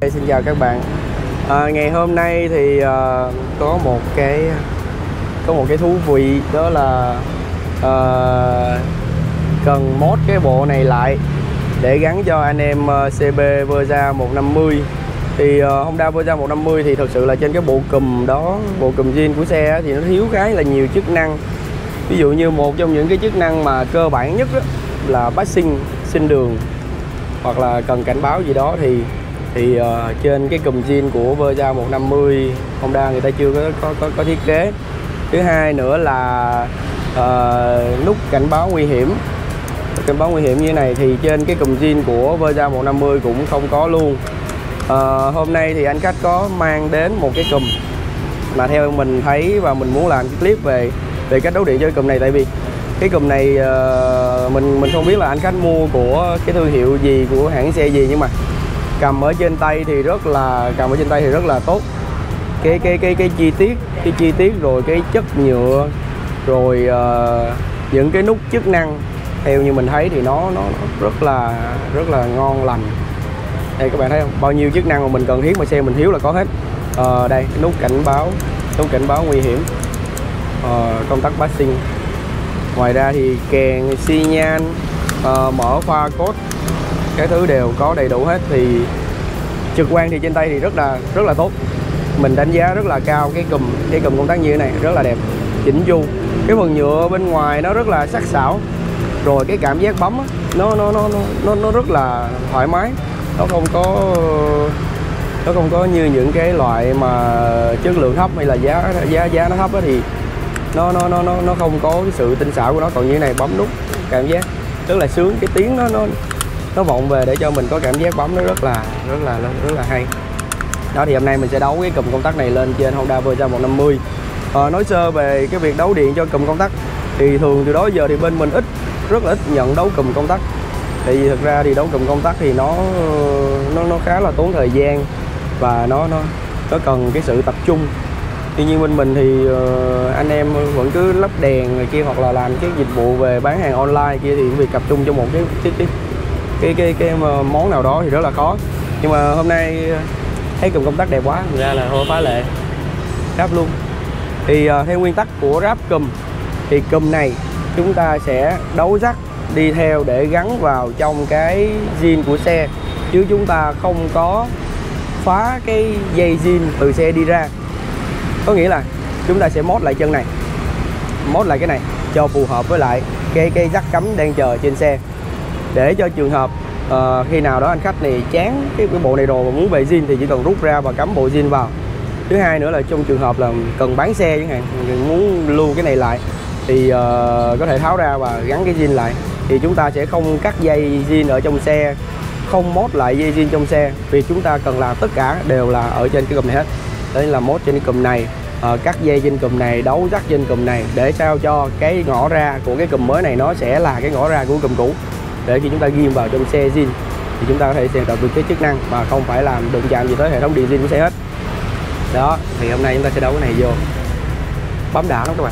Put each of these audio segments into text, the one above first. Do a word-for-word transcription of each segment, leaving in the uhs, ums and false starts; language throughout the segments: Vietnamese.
Xin chào các bạn. À, ngày hôm nay thì uh, có một cái có một cái thú vị, đó là uh, cần mod cái bộ này lại để gắn cho anh em uh, xê bê Versa một năm mươi. Thì uh, Honda Versa một năm mươi thì thực sự là trên cái bộ cùm đó, bộ cùm zin của xe á, thì nó thiếu khá là nhiều chức năng. Ví dụ như một trong những cái chức năng mà cơ bản nhất đó, là passing, xin đường, hoặc là cần cảnh báo gì đó thì thì uh, trên cái cùm zin của Versa một năm mươi Honda người ta chưa có có có, có thiết kế. Thứ hai nữa là uh, nút cảnh báo nguy hiểm. Cảnh báo nguy hiểm như thế này thì trên cái cùm zin của Versa một năm mươi cũng không có luôn. Uh, hôm nay thì anh khách có mang đến một cái cùm mà theo mình thấy và mình muốn làm cái clip về về cách đấu điện cho cái cùm này, tại vì cái cùm này uh, mình mình không biết là anh khách mua của cái thương hiệu gì, của hãng xe gì, nhưng mà cầm ở trên tay thì rất là cầm ở trên tay thì rất là tốt. Cái cái cái cái chi tiết, cái chi tiết rồi cái chất nhựa, rồi uh, những cái nút chức năng theo như mình thấy thì nó nó rất là rất là ngon lành. Đây các bạn thấy không? Bao nhiêu chức năng mà mình cần thiết mà xe mình thiếu là có hết. Uh, đây nút cảnh báo, nút cảnh báo nguy hiểm, uh, công tắc passing. Ngoài ra thì kèn, xi nhan, uh, mở pha code, cái thứ đều có đầy đủ hết. Thì trực quan thì trên tay thì rất là rất là tốt. Mình đánh giá rất là cao cái cùm cái cùm công tắc như thế này, rất là đẹp, chỉnh chu. Cái phần nhựa bên ngoài nó rất là sắc sảo, rồi cái cảm giác bấm á, nó nó nó nó nó rất là thoải mái. Nó không có nó không có như những cái loại mà chất lượng thấp hay là giá giá giá nó thấp á, thì nó nó nó nó nó không có cái sự tinh xảo của nó. Còn như thế này bấm nút cảm giác rất là sướng, cái tiếng nó nó nó vọng về để cho mình có cảm giác bấm nó rất là rất là rất là hay. Đó, thì hôm nay mình sẽ đấu cái cùm công tắc này lên trên Honda Versa một năm mươi. À, nói sơ về cái việc đấu điện cho cùm công tắc thì thường từ đó giờ thì bên mình ít rất là ít nhận đấu cùm công tắc. Tại vì thực ra thì đấu cùm công tắc thì nó nó nó khá là tốn thời gian và nó nó nó cần cái sự tập trung. Tuy nhiên bên mình thì uh, anh em vẫn cứ lắp đèn này kia, hoặc là làm cái dịch vụ về bán hàng online kia, thì việc tập trung cho một cái cái cái cái cái, cái, cái món nào đó thì rất là khó. Nhưng mà hôm nay thấy cùm công tắc đẹp quá, thành ra là thôi phá lệ ráp luôn. Thì uh, theo nguyên tắc của ráp cùm thì cùm này chúng ta sẽ đấu rắc đi theo để gắn vào trong cái zin của xe, chứ chúng ta không có phá cái dây zin từ xe đi ra. Có nghĩa là chúng ta sẽ mod lại chân này, mod lại cái này cho phù hợp với lại cái cái rắc cắm đang chờ trên xe, để cho trường hợp uh, khi nào đó anh khách này chán cái, cái bộ này rồi mà muốn về zin thì chỉ cần rút ra và cắm bộ zin vào. Thứ hai nữa là trong trường hợp là cần bán xe chẳng hạn, muốn lưu cái này lại thì uh, có thể tháo ra và gắn cái zin lại. Thì chúng ta sẽ không cắt dây zin ở trong xe, không mod lại dây zin trong xe. Việc chúng ta cần làm tất cả đều là ở trên cái cùm này hết. Đấy là mod trên cái cùm này, uh, cắt dây trên cùm này, đấu rắc trên cùm này, để sao cho cái ngõ ra của cái cùm mới này nó sẽ là cái ngõ ra của cùm cũ, để khi chúng ta ghim vào trong xe zin thì chúng ta có thể xem được cái chức năng mà không phải làm đụng chạm gì tới hệ thống điện zin của xe hết. Đó, thì hôm nay chúng ta sẽ đấu cái này vô, bấm đã lắm các bạn.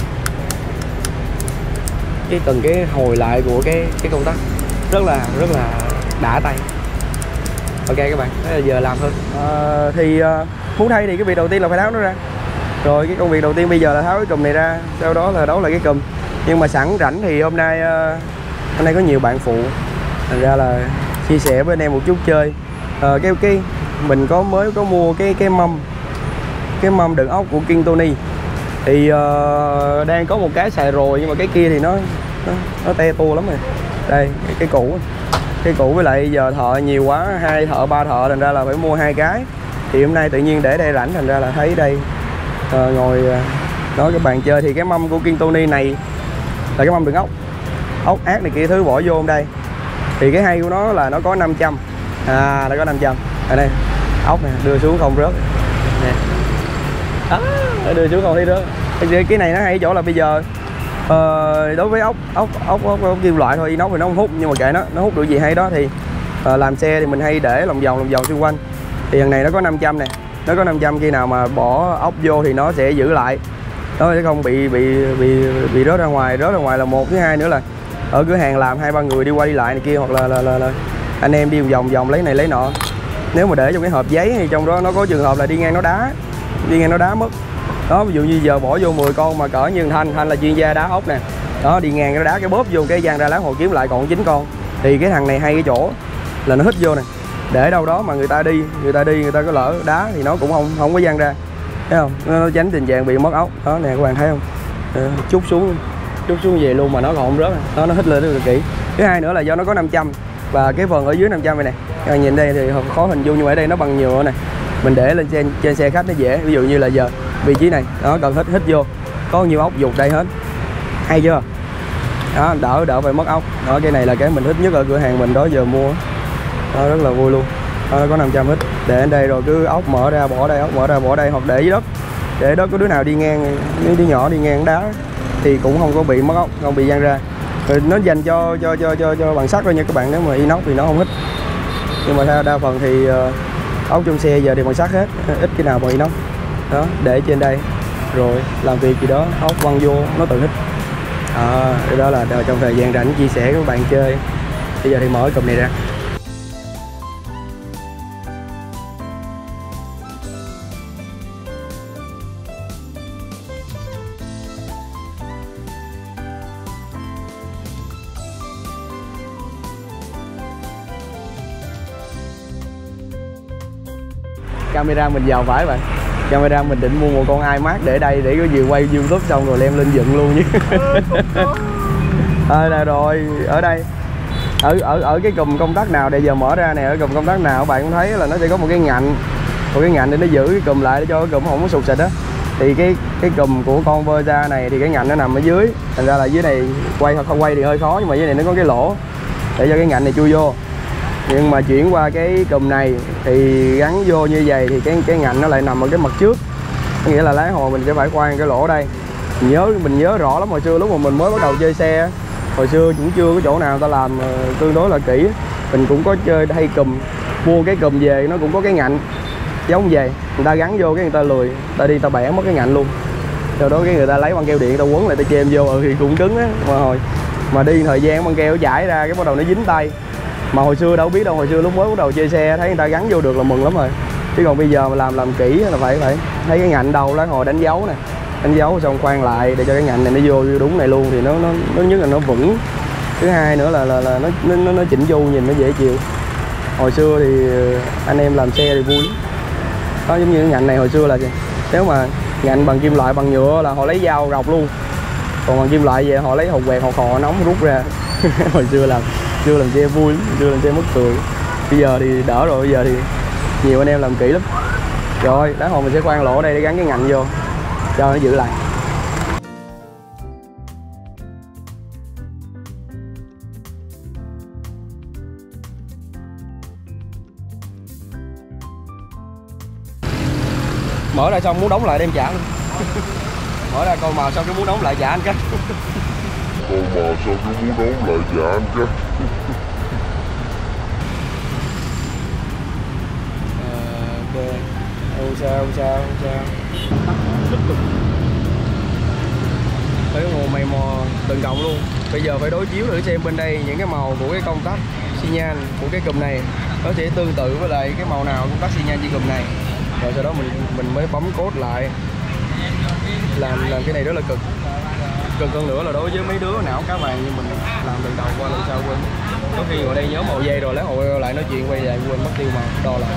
Cái từng cái hồi lại của cái cái công tắc rất là rất là đã tay. Ok các bạn, bây giờ làm thôi. À, thì uh, muốn thay thì cái việc đầu tiên là phải tháo nó ra. Rồi cái công việc đầu tiên bây giờ là tháo cái cùm này ra, sau đó là đấu lại cái cùm. Nhưng mà sẵn rảnh thì hôm nay uh, hôm nay có nhiều bạn phụ, thành ra là chia sẻ với anh em một chút chơi. Uh, cái cái mình có mới có mua cái cái mâm cái mâm đựng ốc của Kintoni. Thì uh, đang có một cái xài rồi, nhưng mà cái kia thì nó nó, nó te tua lắm rồi. Đây cái, cái cũ cái cũ với lại giờ thợ nhiều quá, hai thợ ba thợ, thành ra là phải mua hai cái. Thì hôm nay tự nhiên để đây rảnh, thành ra là thấy đây uh, ngồi uh, nói các bạn chơi. Thì cái mâm của Kintoni này là cái mâm đựng ốc, ốc ác này kia thứ bỏ vô trong đây. Thì cái hay của nó là nó có năm trăm, à nó có năm trăm ở đây. Ốc nè, đưa xuống không rớt nè, đó, đưa xuống không thấy rớt. Cái này nó hay chỗ là bây giờ uh, đối với ốc ốc ốc ốc, ốc kim loại thôi, inox thì nó không hút, nhưng mà kệ nó nó hút được gì hay đó. Thì uh, làm xe thì mình hay để lòng vòng lòng vòng xung quanh. Thì thằng này nó có năm trăm nè, nó có năm trăm, khi nào mà bỏ ốc vô thì nó sẽ giữ lại, nó sẽ không bị bị bị bị rớt ra ngoài. Rớt ra ngoài là một. Thứ hai nữa là ở cửa hàng làm hai ba người đi qua đi lại này kia, hoặc là, là, là, là anh em đi vòng vòng lấy này lấy nọ nếu mà để trong cái hộp giấy thì trong đó nó có trường hợp là đi ngang nó đá, đi ngang nó đá mất. Đó, ví dụ như giờ bỏ vô mười con mà cỡ như Thanh, Thanh là chuyên gia đá ốc nè. Đó, đi ngang nó đá cái bóp vô cái giăng ra lá hồ kiếm lại còn chín con. Thì cái thằng này hay cái chỗ là nó hít vô nè. Để đâu đó mà người ta đi, người ta đi người ta có lỡ đá thì nó cũng không không có giăng ra. Thấy không? Nó, nó tránh tình trạng bị mất ốc. Đó nè các bạn thấy không? Đó, chút xuống chút xuống về luôn mà nó còn không rớt. Đó, nó hít lên rất là kỹ. Thứ hai nữa là do nó có năm trăm và cái phần ở dưới năm trăm này nè. Các bạn nhìn đây thì khó hình dung nhưng mà ở đây nó bằng nhựa nè. Mình để lên trên trên xe khách nó dễ. Ví dụ như là giờ vị trí này, nó cần hít hít vô. Có nhiều ốc dục đây hết. Hay chưa? Đó, đỡ đỡ phải mất ốc. Đó, cái này là cái mình thích nhất ở cửa hàng mình đó giờ mua. Đó, rất là vui luôn. Đó, nó có năm trăm hít. Để ở đây rồi cứ ốc mở ra bỏ đây, ốc mở ra bỏ đây hoặc để dưới đất. Để đất có đứa nào đi ngang, mấy đứa nhỏ đi ngang đá thì cũng không có bị mất ốc, không bị văng ra. Rồi nó dành cho cho cho cho cho bằng sắt thôi nha các bạn, nếu mà inox thì nó không hít. Nhưng mà đa, đa phần thì uh, ốc trong xe giờ thì bằng sắt hết, ít cái nào bằng inox. Đó, để trên đây rồi làm việc gì đó ốc văng vô nó tự hít. À, đó là trong thời gian rảnh chia sẻ với các bạn chơi. Bây giờ thì mở cái cụm này ra. Camera mình giàu phải bạn. Camera mình định mua một con iMac để đây để có gì quay YouTube xong rồi đem lên dựng luôn chứ. À, là rồi ở đây ở ở ở cái cụm công tắc nào để giờ mở ra nè, ở cụm công tắc nào các bạn cũng thấy là nó sẽ có một cái ngạnh, một cái ngạnh để nó giữ cái cụm lại để cho cái cụm không có sụt xịt á. Thì cái cái cụm của con Versa này thì cái ngạnh nó nằm ở dưới, thành ra là dưới này quay hoặc không quay thì hơi khó, nhưng mà dưới này nó có cái lỗ để cho cái ngạnh này chui vô. Nhưng mà chuyển qua cái cụm này thì gắn vô như vậy thì cái cái ngạnh nó lại nằm ở cái mặt trước, có nghĩa là lái hồi mình sẽ phải khoan cái lỗ đây. Mình nhớ mình nhớ rõ lắm hồi xưa lúc mà mình mới bắt đầu chơi xe, hồi xưa cũng chưa có chỗ nào ta làm tương đối là kỹ, mình cũng có chơi hay cùm, mua cái cùm về nó cũng có cái ngạnh giống vậy, người ta gắn vô cái người ta lười, ta đi ta bẻ mất cái ngạnh luôn. Sau đó cái người ta lấy băng keo điện ta quấn lại ta chêm vô, ừ thì cũng cứng á, mà hồi mà đi thời gian băng keo chảy ra cái bắt đầu nó dính tay. Mà hồi xưa đâu biết đâu, hồi xưa lúc mới bắt đầu chơi xe thấy người ta gắn vô được là mừng lắm rồi. Chứ còn bây giờ mà làm làm kỹ là phải phải thấy cái ngạnh đầu lá hồi đánh dấu nè, đánh dấu xong khoan lại để cho cái ngạnh này nó vô đúng này luôn thì nó nó nó nhất là nó vững. Thứ hai nữa là là, là nó, nó nó chỉnh chu nhìn nó dễ chịu. Hồi xưa thì anh em làm xe thì vui. Đó, giống như cái ngạnh này hồi xưa là nếu mà ngạnh bằng kim loại bằng nhựa là họ lấy dao rọc luôn, còn bằng kim loại về họ lấy hột quẹt hột khò nóng rút ra. Hồi xưa làm chưa làm xe vui, chưa làm xe mất cười. Bây giờ thì đỡ rồi, bây giờ thì nhiều anh em làm kỹ lắm. Rồi đá hồi mình sẽ khoan lỗ đây để gắn cái ngạnh vô cho nó giữ lại. Mở ra xong muốn đóng lại đem trả luôn. Mở ra coi màu xong cái muốn đóng lại trả anh cái. Coi màu xong cái muốn đóng lại trả anh cái. Ok, không sao, không sao, không sao. Phải ngồi mày mò từng cộng luôn. Bây giờ phải đối chiếu thử xem bên đây những cái màu của cái công tắc xi nhan của cái cụm này nó sẽ tương tự với lại cái màu nào công tắc xi nhan trên cụm này. Rồi sau đó mình mình mới bấm code lại. Làm làm cái này rất là cực. Cực hơn nữa là đối với mấy đứa não cá vàng như mình làm từ đầu qua lần sau quên. Có khi ngồi đây nhớ màu dây rồi lấy hồi lại nói chuyện quay lại quên mất tiêu màu đo lại.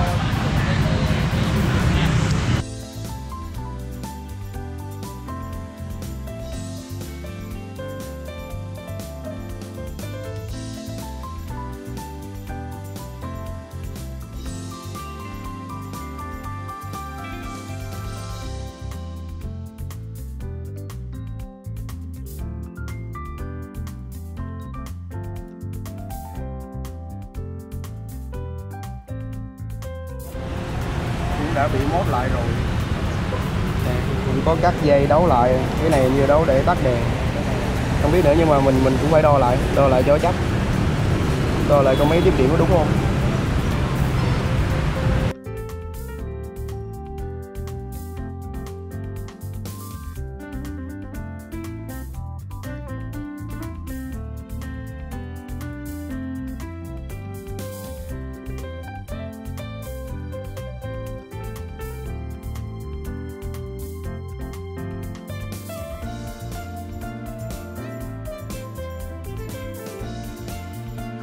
Đã bị mốt lại rồi. Mình có cắt dây đấu lại, cái này như đấu để tắt đèn không biết nữa, nhưng mà mình mình cũng phải đo lại đo lại cho chắc, đo lại có mấy tiếp điểm có đúng không.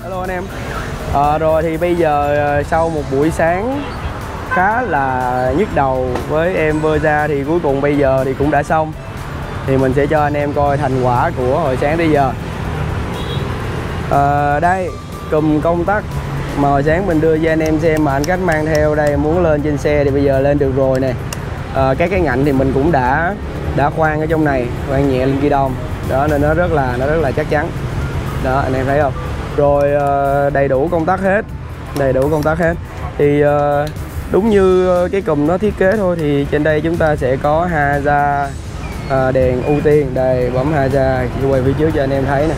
Hello anh em. À, rồi thì bây giờ sau một buổi sáng khá là nhức đầu với em Versa thì cuối cùng bây giờ thì cũng đã xong. Thì mình sẽ cho anh em coi thành quả của hồi sáng tới giờ. À, đây cùm công tắc mà hồi sáng mình đưa cho anh em xem mà anh Cách mang theo đây, muốn lên trên xe thì bây giờ lên được rồi nè. À, các cái ngạnh thì mình cũng đã đã khoan ở trong này, khoan nhẹ lên ghi đông đó, nên nó rất là nó rất là chắc chắn đó, anh em thấy không. Rồi đầy đủ công tắc hết, đầy đủ công tắc hết thì đúng như cái cùm nó thiết kế thôi. Thì trên đây chúng ta sẽ có Haza à, đèn ưu tiên, đây bấm Haza, quay phía trước cho anh em thấy nè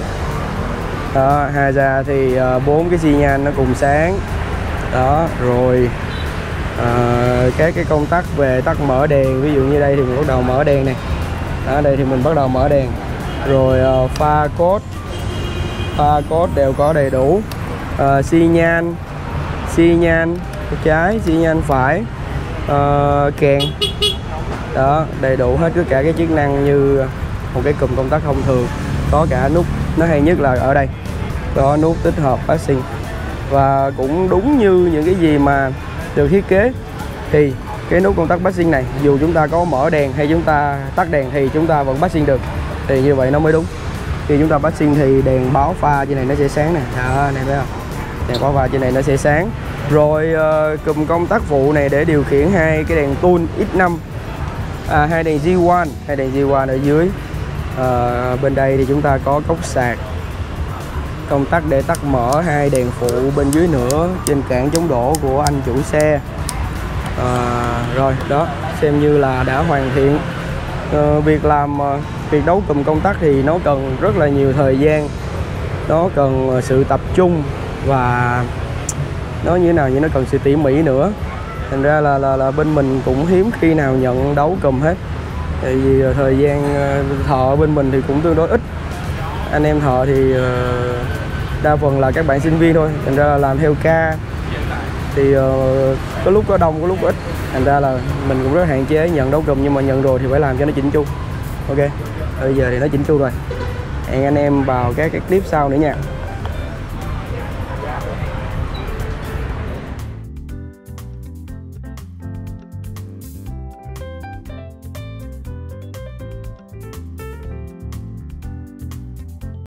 đó. Haza thì bốn cái xi nhan nó cùng sáng đó. Rồi à, các cái công tắc về tắt mở đèn, ví dụ như đây thì mình bắt đầu mở đèn này đó, đây thì mình bắt đầu mở đèn. Rồi uh, pha code pha code đều có đầy đủ, uh, xi nhan xi nhan trái, xi nhan phải, uh, kèn đó, đầy đủ hết tất cả cái chức năng như một cái cụm công tắc thông thường. Có cả nút, nó hay nhất là ở đây có nút tích hợp passing, và cũng đúng như những cái gì mà được thiết kế thì cái nút công tắc passing này dù chúng ta có mở đèn hay chúng ta tắt đèn thì chúng ta vẫn passing được, thì như vậy nó mới đúng. Khi chúng ta passing thì đèn báo pha trên này nó sẽ sáng nè đó, này thấy không, đèn báo pha trên này nó sẽ sáng. Rồi uh, cụm công tắc phụ này để điều khiển hai cái đèn tool X năm, à, hai đèn G một, hai đèn G một ở dưới. Uh, bên đây thì chúng ta có cốc sạc, công tắc để tắt mở hai đèn phụ bên dưới nữa, trên cản chống đổ của anh chủ xe. À, rồi đó, xem như là đã hoàn thiện. À, việc làm việc đấu cụm công tắc thì nó cần rất là nhiều thời gian, nó cần sự tập trung và nó như thế nào, như nó cần sự tỉ mỉ nữa. Thành ra là, là là bên mình cũng hiếm khi nào nhận đấu cụm hết, tại vì thời gian thợ bên mình thì cũng tương đối ít. Anh em thợ thì đa phần là các bạn sinh viên thôi, thành ra là làm theo ca thì uh, có lúc có đông có lúc có ít, thành ra là mình cũng rất hạn chế nhận đấu cụm, nhưng mà nhận rồi thì phải làm cho nó chỉnh chu. Ok, bây giờ thì nó chỉnh chu rồi, hẹn anh em vào các cái clip sau nữa nha.